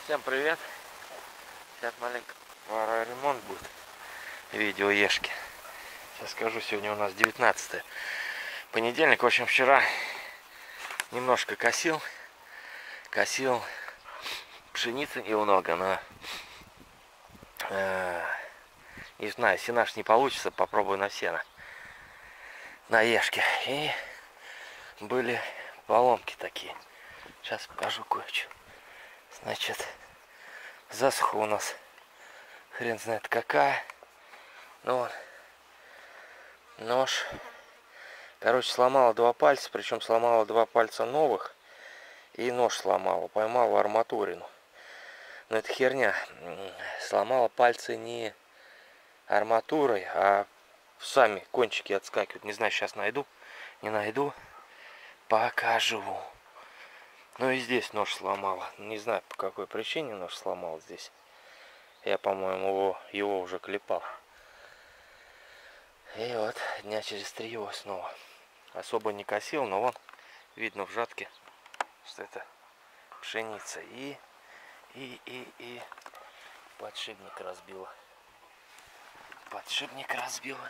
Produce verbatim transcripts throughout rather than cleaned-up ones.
Всем привет! Сейчас маленько ремонт будет. Видео ешки. Сейчас скажу, сегодня у нас девятнадцатое понедельник. В общем, вчера немножко косил. Косил пшеницы немного, но э, не знаю, сенаж не получится, попробую на сено. На ешке. И были поломки такие. Сейчас покажу кое-что. Значит, засуха у нас хрен знает какая. Ну вот, нож. Короче, сломала два пальца, причем сломала два пальца новых. И нож сломала, поймала арматурину. Но это херня. Сломала пальцы не арматурой, а сами кончики отскакивают. Не знаю, сейчас найду, не найду. Покажу. Ну и здесь нож сломала. Не знаю, по какой причине нож сломал здесь. Я, по-моему, его, его уже клепал. И вот дня через три его снова. Особо не косил, но вон видно в жатке, что это пшеница. И, и, и, и подшипник разбила. Подшипник разбила.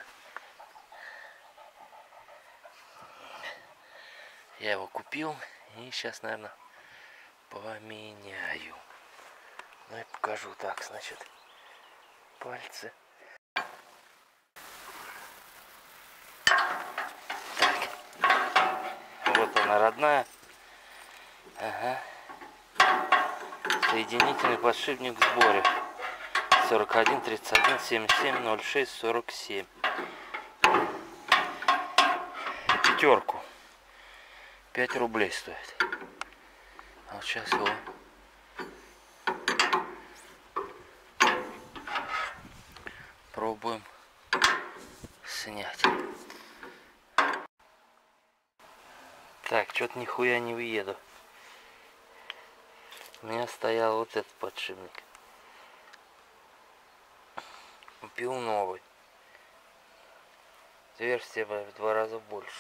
Я его купил. И сейчас, наверное, поменяю. Ну и покажу. Так, значит, пальцы. Так. Вот она, родная. Ага. Соединительный подшипник в сборе. сорок один тридцать один семьдесят семь ноль шесть сорок семь. Пятерку. пять рублей стоит. А вот сейчас его пробуем снять. Так, что-то нихуя не въеду. У меня стоял вот этот подшипник. Купил новый. Отверстие в два раза больше.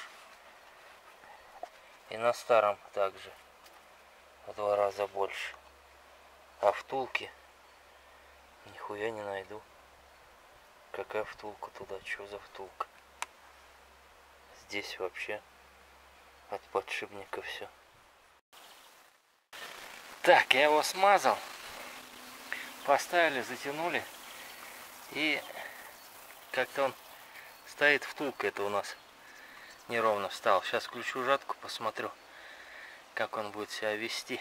И на старом также в два раза больше. А втулки нихуя не найду. Какая втулка туда? Что за втулка? Здесь вообще от подшипника все. Так, я его смазал. Поставили, затянули. И как-то он стоит, втулка это у нас неровно встал. Сейчас включу жатку, посмотрю, как он будет себя вести.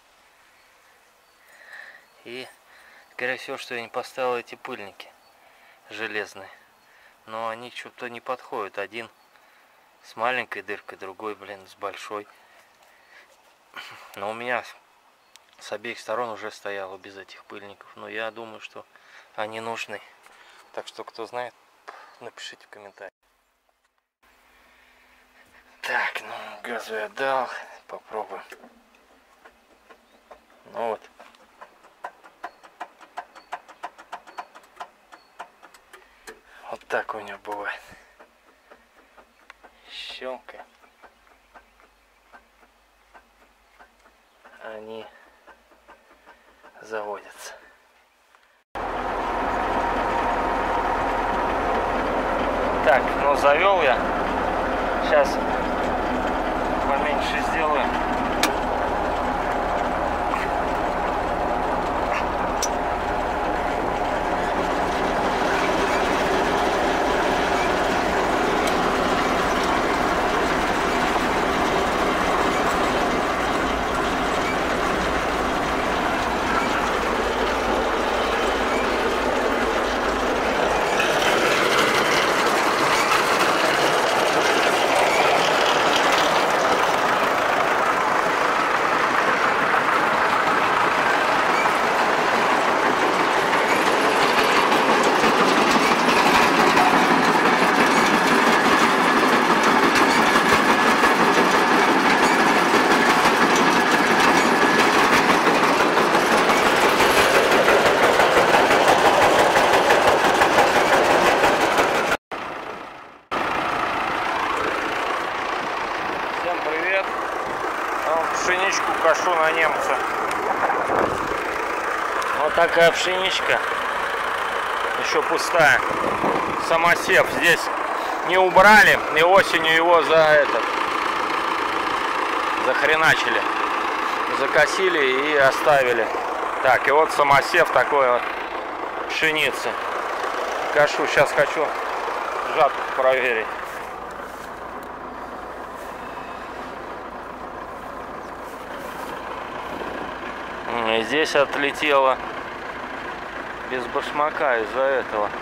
И, скорее всего, что я не поставил эти пыльники железные. Но они что-то не подходят. Один с маленькой дыркой, другой, блин, с большой. Но у меня с обеих сторон уже стояло без этих пыльников. Но я думаю, что они нужны. Так что, кто знает, напишите в комментариях. Так, ну, газу я дал. Попробуем. Ну вот. Вот так у него бывает. Щелкай. Они заводятся. Так, ну завел я. Сейчас поменьше сделаем. Вот такая пшеничка. Еще пустая. Самосев здесь не убрали. И осенью его за этот захреначили. Закосили и оставили. Так, и вот самосев такой вот пшеницы. Кашу. Сейчас хочу жатку проверить. И здесь отлетело без башмака из-за этого.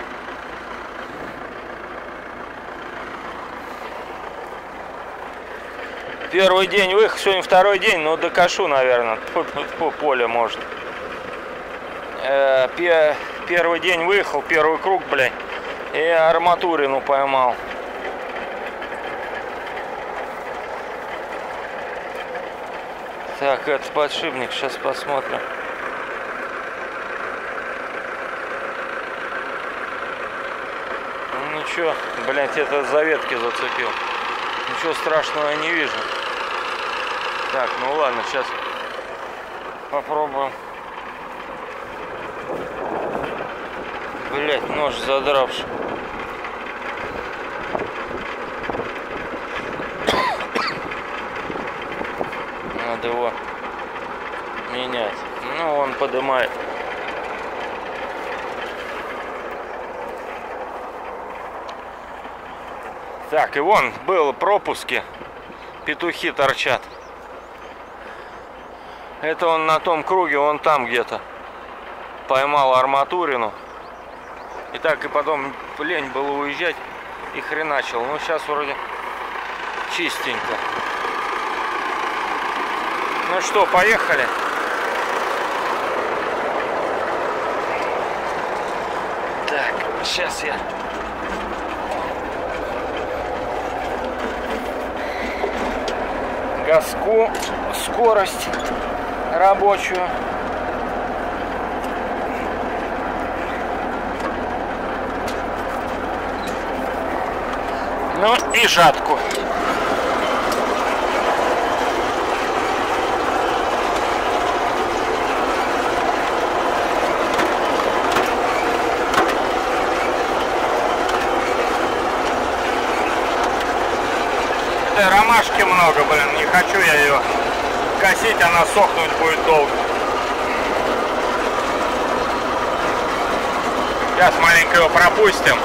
Первый день выехал, сегодня второй день, но докашу, наверное, по полю может. Первый день выехал, первый круг, блядь, и арматурину поймал. Так, это подшипник, сейчас посмотрим. Ну ничего, блядь, это за ветки зацепил. Ничего страшного я не вижу. Так, ну ладно, сейчас попробуем. Блядь, нож задравший. Надо его менять. Ну, он поднимает. Так, и вон было пропуски. Петухи торчат. Это он на том круге, он там где-то поймал арматурину. И так и потом лень было уезжать и хреначил. Ну, сейчас вроде чистенько. Ну что, поехали. Так, сейчас я газку, скорость рабочую. Ну и жатку. Да, ромашки много, блин, не хочу я ее косить, она сохнуть будет долго. Сейчас маленько его пропустим.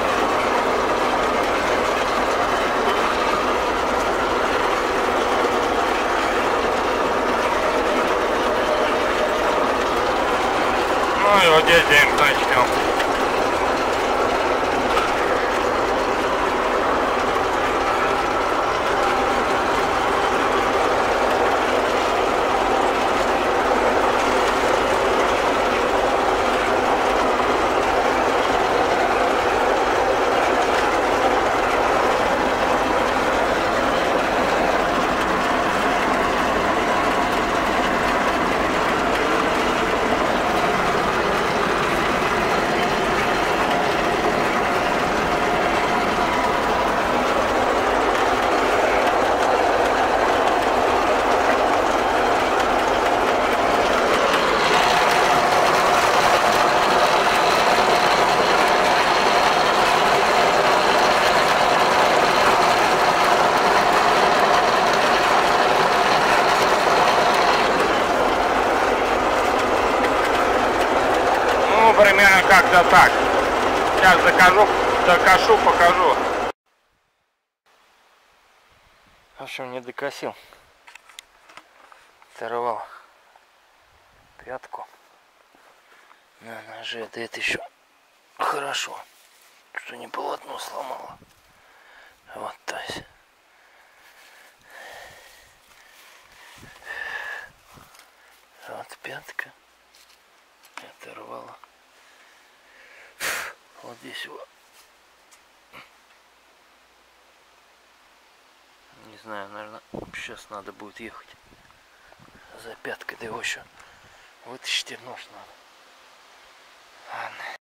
Ну и вот здесь где-нибудь начнем. Примерно как-то так. Сейчас докажу, докашу, покажу. В общем, не докосил. Оторвал пятку на ноже. Да это еще хорошо, что не полотно сломало. Вот, то есть. Вот пятка. Оторвала. Вот здесь его. Не знаю, наверное, сейчас надо будет ехать за пяткой, да его еще вытащить нож надо. Ладно.